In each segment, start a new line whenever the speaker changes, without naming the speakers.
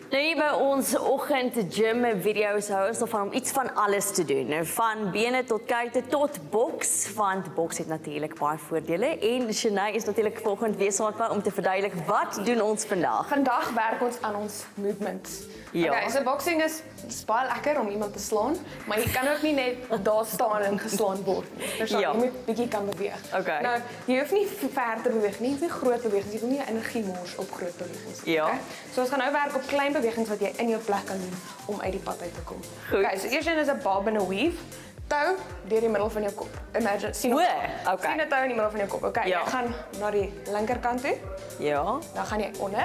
Nou hier by ons oggend gym video's hou ons van om iets van alles te doen. Nou, van bene tot kuite tot boks, want boks het natuurlik baie voordele en Shanae is natuurlik volgende weer saam om te verduidelik wat doen ons vandag.
Vandag werk ons aan ons movements.
Ja.
Okay, so boxing is baie lekker om iemand te slaan, maar jy kan ook nie net daar staan en geslaan word nie. Verstaan?
Ja.
Jy moet bietjie kan beweeg.
Okay.
Nou, jy hoef nie ver te beweeg nie, nie groot bewegings, jy wil nie energie mors op groot bewegings nie.
Ja.
Okay? So ons gaan nou werk op klein bewegings wat jy in jou plek kan doen om uit die pad uit te kom.
Goed.
Okay, so eers een is 'n bob en 'n weave. Tou deur die middel van jou kop. Imagine, sien ons.
Okay.
Sien 'n tou in die middel van jou kop. Okay,
Ja.
jy gaan na die linkerkant toe.
Ja.
Dan gaan jy onder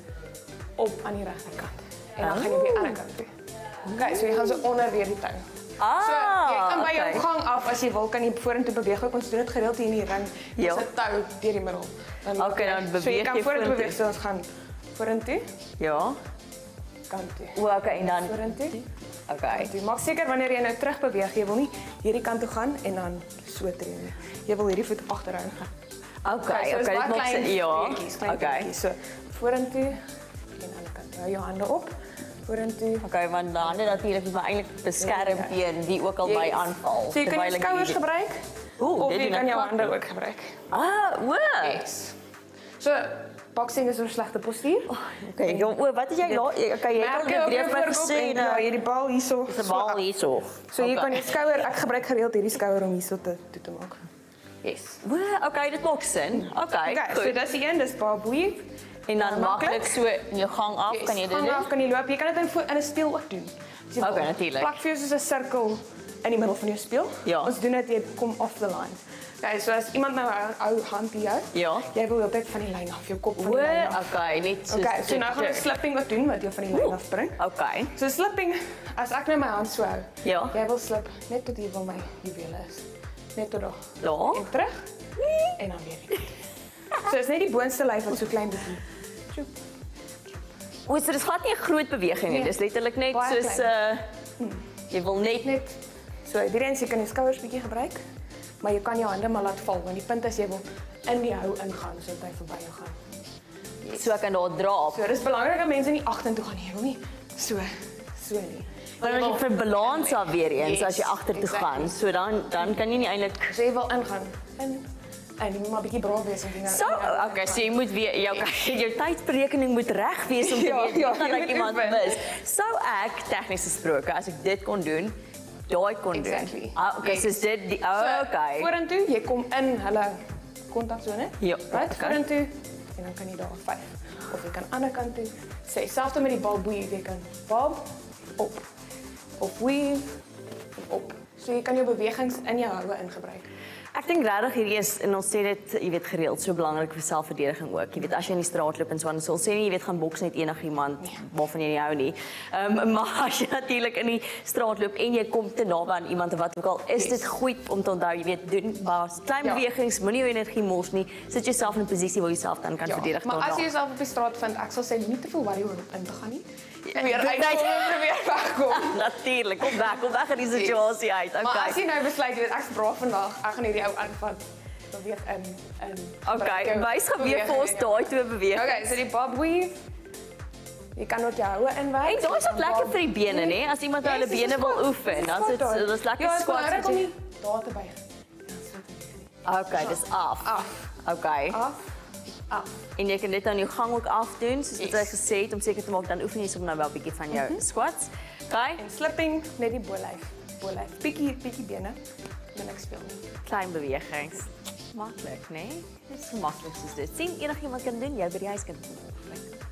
op aan die regterkant. En dan gaan jy weer aan die ander kant toe. Okay, so jy gaan so onder weer die tou. So jy kan by jou gang af as jy wil, kan jy vorentoe beweeg. Ons doen dit gereeld hier in die ring.
Ja.
Ons het tou deur die middel.
Okay, dan beweeg
so jy kan
jy
vorentoe
vorentoe.
beweeg, so ons gaan vorentoe,
Ja.
kant toe.
O, okay, en dan
Vorentoe.
okay.
Jy maak seker wanneer jy nou terug beweeg, jy wil nie hierdie kant toe gaan en dan so tree nie. Jy wil hierdie voet agterhou gaan.
Okay,
so dis
okay,
baie
dit maak
klein
sin. Ja.
treetjies, klein
Okay.
treetjies. So vorentoe en aan die ander kant. Hou jou hande op. Vorentoe.
Okay, want dan hande natuurlik moet my eintlik beskerm teen wie ook al my aanval.
So jy kan
terwyl
jou
ek
skouers
hierdie-
gebruik.
Oeh,
Of
dit
jy
doen
kan
ek
jou
glad
hande
nie.
ook gebruik.
O.
Yes. So boxing is 'n slegte postuur.
Okay, wat het jy laat? Okay, jy het al die breed my gesê
ja,
dat
hierdie bal hierso.
die bal hierso.
So jy kan jou skouer, ek gebruik gereeld hierdie skouer om hierso toe te maak. Yes.
O, okay, dit maak sin. Okay,
Okay, so
goed.
dis die een, dis bob weave.
En dan
maklik.
maklik so in jou gang af kan jy dit
Gang af
doen.
kan jy loop. Jy kan dit in 'n speel ook doen. As jy wil.
Okay, natuurlijk.
Plak vir jou soos 'n sirkel in die middel van jou speel.
Ja.
Ons doen dit jy kom off the line. Okay, so as iemand nou hou hand hier jou.
Ja.
Jy wil altyd van die lyn af, jou kop van
O,
die lyn af.
okay, net so.
Okay, so nou gaan ons slipping ook doen wat jou van die lyn af bring.
Okay.
So slipping, as ek nou my hand so hou.
Ja.
Jy wil slip net tot hier waar my juwele is. Net tot daar.
Ja.
En terug. En dan weer. So is net die boonste lyf wat so klein bietjie. Tjoep.
O, so dis glad nie 'n groot beweging nie.
Nee.
Dis letterlik net
Baie
soos
klein.
jy wil net
So hierdie eens jy kan jou skouers bietjie gebruik, maar jy kan jou hande maar laat val want die punt is jy wil in die hou ingaan sodat hy verby jou gaan.
so kan daar draap.
So dis belangrik dat mense nie agtertoe gaan nie. Jy wil nie so nie.
Maar dan jy vir balans af weer eens as jy agtertoe
exactly.
gaan. So dan kan jy nie eintlik
So jy wil ingaan. En jy moet maar bietjie braaf wees om dinge.
So, okay, so jy moet weer jou tydsberekening moet reg wees om te
Ja,
weet
ja,
wat
jy
ek
moet
iemand
oefen.
mis. Sou ek tegnies gesproke as ek dit kon doen, daai kon
Exactly.
doen. Ah, okay, so dit die okay.
Vorentoe, jy kom in hulle kontaksone.
Ja,
Right,
okay.
vorentoe en dan kan jy daar 5. Of jy kan aan die ander kant toe. Sê selfs met die bal weave, jy kan bob op of weave op. So jy kan jou bewegings in jou houe ingebruik.
Ek dink regtig hierdie is en ons sê dit, jy weet gereeld so belangrik vir selfverdediging ook. Jy weet as jy in die straat loop en so aan, so sê nie jy weet gaan boks net enigiemand waarvan jy nie hou nie. Maar as jy natuurlik in die straat loop en jy kom te naby aan iemand of wat ook al, is dit goed om te onthou, jy weet doen maar klein bewegings, moenie jou energie mors nie. Sit jouself in 'n posisie waar jy jouself dan kan verdedig
Maar
daarna.
as jy jouself op die straat vind, ek sal sê nie te veel worry oor om in te gaan nie.
Ja,
Weer
dit
uit
tyd-
probeer wegkom.
Natuurlik, kom weg uit die situasie uit.
Maar as
Okay.
jy nou besluit, jy weet ek's braaf vandag, ek gaan hierdie ou aanvat. Beweeg in.
Okay, wys gou weer vir ons daai twee bewegings.
Okay, so die bob weave. Jy kan ook jou houe inwerk.
En daai is ook lekker vir die bene, né? As iemand nou hulle bene wil oefen, dan is dit dis lekker
Ja,
squats.
squats. Kom nie daar te by.
Okay, dis af.
Af.
Okay.
Af.
En jy kan dit aan jou gang ook afdoen, soos wat hy gesê het om seker te maak dan oefen jy sommer nou wel 'n bietjie van jou squats. Okay?
En slipping net die bolyf. Bietjie bene. Dan ek speel nie.
Klein bewegings. Maklik, né? Dis so maklik soos dit. Sien enigiemand kan doen, jy by die huis kan doen.